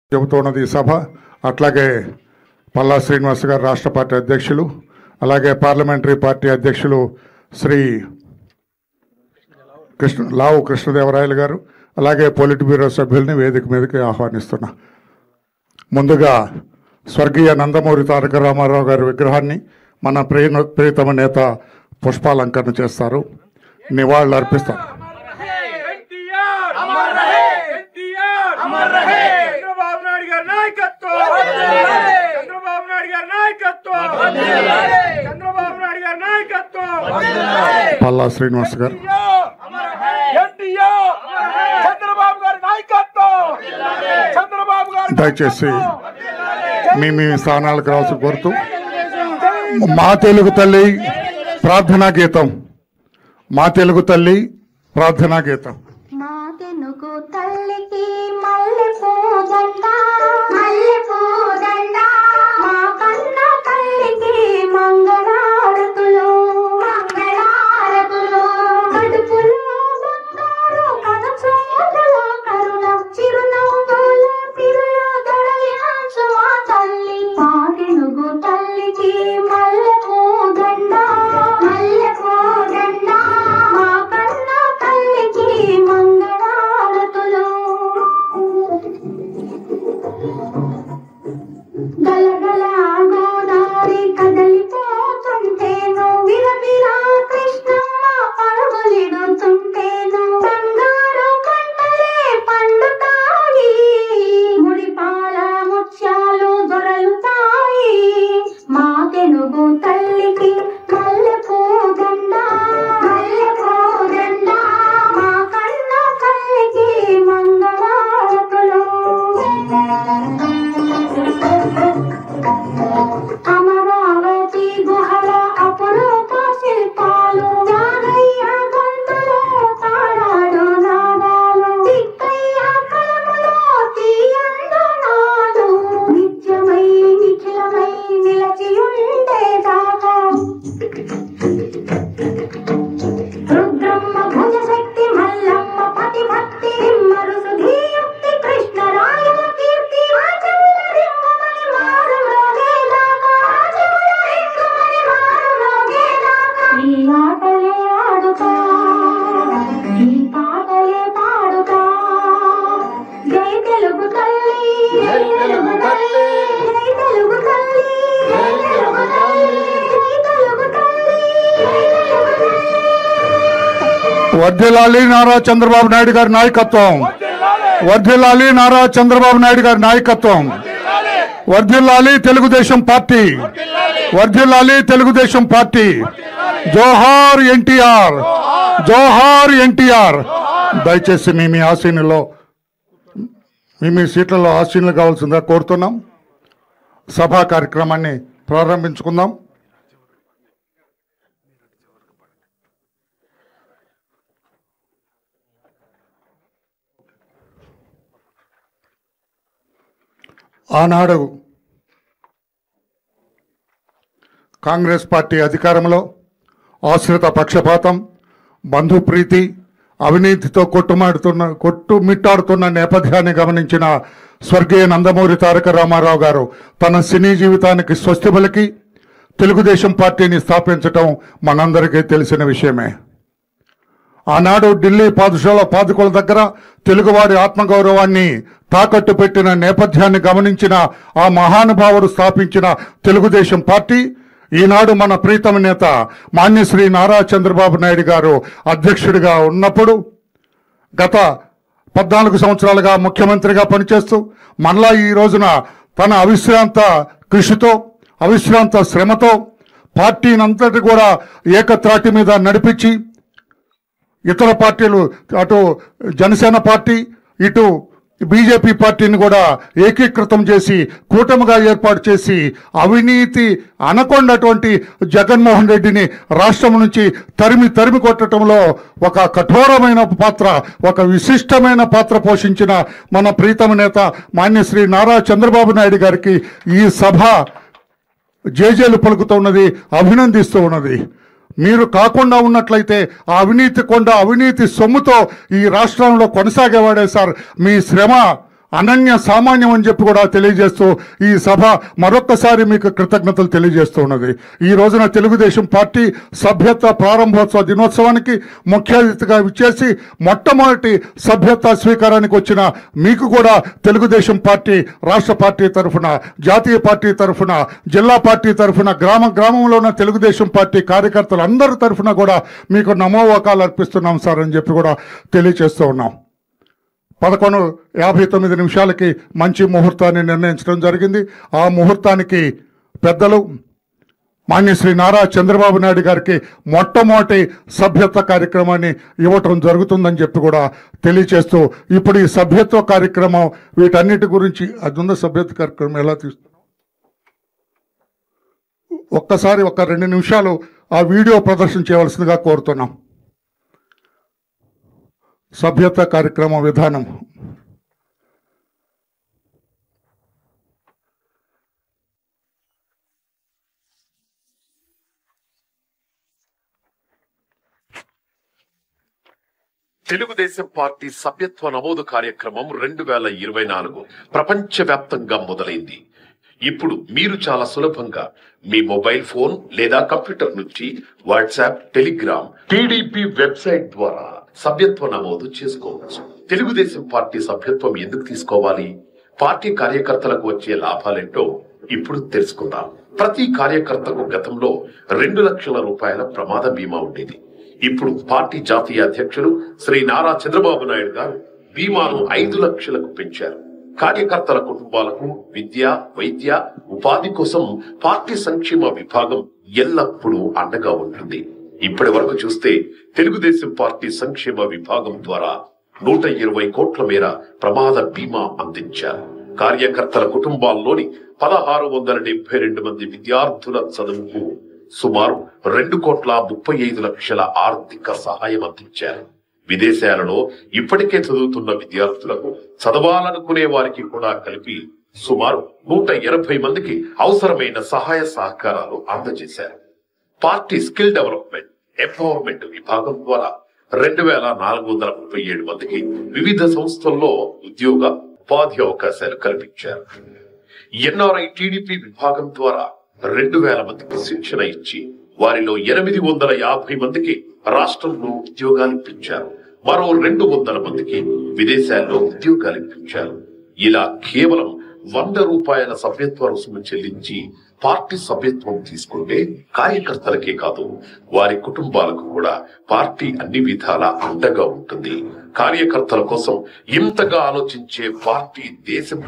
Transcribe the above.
చెబుతున్నది సభ. అట్లాగే పల్లా శ్రీనివాస్ గారు రాష్ట్ర పార్టీ అధ్యక్షులు, అలాగే పార్లమెంటరీ పార్టీ అధ్యక్షులు శ్రీ లావు కృష్ణదేవరాయలు గారు, అలాగే పొలిట్ బ్యూరో సభ్యుల్ని వేదిక మీదకి ఆహ్వానిస్తున్నా. ముందుగా స్వర్గీయ నందమూరి తారక రామారావు గారి విగ్రహాన్ని మన ప్రియతమ నేత పుష్పాలంకరణ చేస్తారు, నివాళులు అర్పిస్తారు. పల్లా శ్రీనివాస్ గారు దయచేసి మీ స్థానాలకు రావాల్సి కోరుతూ మా తెలుగు తల్లి ప్రార్థనా గీతం, మా తెలుగు తల్లి ప్రార్థనా గీతం. మా తెలుగు తల్లికి మల్లె పూదండ మల్లె పూదండ, మా కన్న తల్లికి మంగళారతులు మంగళారతులు, కడుపులో బంగారు కనచేతులో కరుణ చిరునవ్వుల సిరుల దొరలించు మా తల్లి. మా తెలుగు తల్లికి మల్లె పూదండ మల్లె పూదండ, మా కన్న తల్లికి మంగళారతులు. గలగల గోదావరి కదలిపోతుంటేను, విరవిరా కృష్ణమ్మ పరుగులిడుతుంటేను, బంగారు పంటలే పండుతాయి, ముడిపాల ముత్యాలు దొరలుతాయి. మా తెలుగు తల్లికి మల్లె పూదండ మల్లె పూదండ, మా కన్న తల్లికి మంగళారతులు. అమరావతి గుహల అపురూప శిల్పాలు, యాదయ్య గొంతులో తారాడు నాదాలు, తిక్కయ్య కలములో తీయందనాలు, నిత్యమై నిఖిలమై నిలచియుండేదాకా. రుద్రమ్మ భుజశక్తి మల్లమ్మ పతి భక్తి రిమ్మరు సుధీయుక్తి కృష్ణరాయుల కీర్తి ఆచముల రింగుమని మారు మ్రోగేదాకా, ఆచముల రింగుమని మారు మ్రోగేదాకా. ఈ ఆటలే ఆడుతా, ఈ పాటలే పాడుతా, జై తెలుగు తల్లి జై తెలుగు తల్లి జై తెలుగు తల్లి జై తెలుగు తల్లి జై తెలుగు తల్లి జై తెలుగు తల్లి. వర్ధిల్లాలి నారా చంద్రబాబు నాయుడు గారి నాయకత్వం, వర్ధిల్లాలి నారా చంద్రబాబు నాయుడు గారి నాయకత్వం, వర్ధిల్లాలి తెలుగుదేశం పార్టీ, వర్ధిల్లాలి తెలుగుదేశం పార్టీ. జోహార్ ఎన్టీఆర్, జోహార్ ఎన్టీఆర్. దయచేసి మీ ఆసీనులో మీ సీట్లలో ఆసీనులు కావాల్సిందిగా కోరుతున్నాం. సభా కార్యక్రమాన్ని ప్రారంభించుకుందాం. ఆనాడు కాంగ్రెస్ పార్టీ అధికారంలో ఆశ్రిత పక్షపాతం, బంధుప్రీతి, అవినీతితో కొట్టుమిట్టాడుతున్న నేపథ్యాన్ని గమనించిన స్వర్గీయ నందమూరి తారక రామారావు గారు తన సినీ జీవితానికి స్వస్తి పలికి తెలుగుదేశం పార్టీని స్థాపించటం మనందరికీ తెలిసిన విషయమే. ఆనాడు ఢిల్లీ పాదుకుల దగ్గర తెలుగువారి ఆత్మగౌరవాన్ని తాకట్టు పెట్టిన నేపథ్యాన్ని గమనించిన ఆ మహానుభావుడు స్థాపించిన తెలుగుదేశం పార్టీ ఈనాడు మన ప్రీతమ నేత మాన్యశ్రీ నారా చంద్రబాబు నాయుడు గారు అధ్యక్షుడిగా ఉన్నప్పుడు గత 14 సంవత్సరాలుగా ముఖ్యమంత్రిగా పనిచేస్తూ మళ్ళా ఈ రోజున తన అవిశ్రాంత కృషితో అవిశ్రాంత శ్రమతో పార్టీనంతటి కూడా ఏకత్రాటి మీద నడిపించి ఇతర పార్టీలు అటు జనసేన పార్టీ ఇటు బీజేపీ పార్టీని కూడా ఏకీకృతం చేసి కూటమిగా ఏర్పాటు చేసి అవినీతి అనకొండటువంటి జగన్మోహన్ రెడ్డిని రాష్ట్రం నుంచి తరిమి కొట్టడంలో ఒక కఠోరమైన పాత్ర, ఒక విశిష్టమైన పాత్ర పోషించిన మన ప్రీతమ నేత మాన్యశ్రీ నారా చంద్రబాబు నాయుడు గారికి ఈ సభ జేజేలు పలుకుతున్నది, అభినందిస్తూ ఉన్నది. మీరు కాకుండా ఉన్నట్లయితే ఆ అవినీతి కొండ అవినీతి సొమ్ముతో ఈ రాష్ట్రంలో కొనసాగేవాడే సార్. మీ శ్రమ అనన్య సామాన్యం అని చెప్పి కూడా తెలియజేస్తూ ఈ సభ మరొక్కసారి మీకు కృతజ్ఞతలు తెలియజేస్తూ ఉన్నది. ఈ రోజున తెలుగుదేశం పార్టీ సభ్యత్వ ప్రారంభోత్సవ దినోత్సవానికి ముఖ్య అతిథిగా విచ్చేసి మొట్టమొదటి సభ్యత్వ స్వీకారానికి వచ్చిన మీకు కూడా తెలుగుదేశం పార్టీ రాష్ట్ర పార్టీ తరఫున, జాతీయ పార్టీ తరఫున, జిల్లా పార్టీ తరఫున, గ్రామంలో ఉన్న తెలుగుదేశం పార్టీ కార్యకర్తలు అందరి తరఫున కూడా మీకు నమోవాకాలు అర్పిస్తున్నాం సార్ అని చెప్పి కూడా తెలియజేస్తూ ఉన్నాం. 11:59 మంచి ముహూర్తాన్ని నిర్ణయించడం జరిగింది. ఆ ముహూర్తానికి పెద్దలు మాన్యశ్రీ నారా చంద్రబాబు నాయుడు గారికి మొట్టమొదటి సభ్యత్వ కార్యక్రమాన్ని ఇవ్వటం జరుగుతుందని చెప్పి కూడా తెలియచేస్తూ, ఇప్పుడు ఈ సభ్యత్వ కార్యక్రమం వీటన్నిటి గురించి అదున్న సభ్యత్వ కార్యక్రమం ఎలా తీస్తున్నాం ఒక్కసారి 2 నిమిషాలు ఆ వీడియో ప్రదర్శన చేయవలసిందిగా కోరుతున్నాం. సభ్యత్వ కార్యక్రమ విధానం తెలుగుదేశం పార్టీ సభ్యత్వ నమోదు కార్యక్రమం 2024 ప్రపంచవ్యాప్తంగా మొదలైంది. ఇప్పుడు మీరు చాలా సులభంగా మీ మొబైల్ ఫోన్ లేదా కంప్యూటర్ నుంచి వాట్సాప్, టెలిగ్రామ్, టీడీపీ వెబ్సైట్ ద్వారా సభ్యత్వ నమోదు చేసుకోవచ్చు. తెలుగుదేశం పార్టీ సభ్యత్వం ఎందుకు తీసుకోవాలి, పార్టీ కార్యకర్తలకు వచ్చే లాభాలేంటో ఇప్పుడు తెలుసుకుందాం. ప్రతి కార్యకర్తకు గతంలో 2 లక్షల రూపాయల ప్రమాద బీమా ఉండేది. ఇప్పుడు పార్టీ జాతీయ అధ్యక్షులు శ్రీ నారా చంద్రబాబు నాయుడు గారు బీమాను 5 లక్షలకు పెంచారు. కార్యకర్తల కుటుంబాలకు విద్య, వైద్య, ఉపాధి కోసం పార్టీ సంక్షేమ విభాగం ఎల్లప్పుడూ అండగా ఉంటుంది. ఇప్పటి వరకు చూస్తే తెలుగుదేశం పార్టీ సంక్షేమ విభాగం ద్వారా 120 కోట్ల మేర ప్రమాద బీమా అందించారు. కార్యకర్తల కుటుంబాల్లోని 1672 మంది విద్యార్థుల చదువుకు సుమారు 2,35,00,000 ఆర్థిక సహాయం అందించారు. విదేశాలలో ఇప్పటికే చదువుతున్న విద్యార్థులకు, చదవాలనుకునే వారికి కూడా కలిపి సుమారు 180 మందికి అవసరమైన సహాయ సహకారాలు అందజేశారు. పార్టీ స్కిల్ డెవలప్మెంట్, ఎంపవర్మెంట్ విభాగం ద్వారా 2,437 మందికి వివిధ సంస్థల్లో ఉద్యోగ, ఉపాధి అవకాశాలు కల్పించారు. ఎన్ఆర్ఐ టీడీపీ విభాగం ద్వారా 2,000 మందికి శిక్షణ ఇచ్చి వారిలో 850 మందికి రాష్ట్రంలో ఉద్యోగాలు ఇప్పించారు. మరో 200 మందికి విదేశాల్లో ఉద్యోగాలు ఇప్పించారు. ఇలా కేవలం 100 రూపాయల సభ్యత్వ రుసుము చెల్లించి పార్టీ సభ్యత్వం తీసుకుంటే కార్యకర్తలకే కాదు, వారి కుటుంబాలకు కూడా పార్టీ అన్ని విధాలా అండగా ఉంటుంది. కార్యకర్తల కోసం ఇంతగా ఆలోచించే పార్టీ దేశం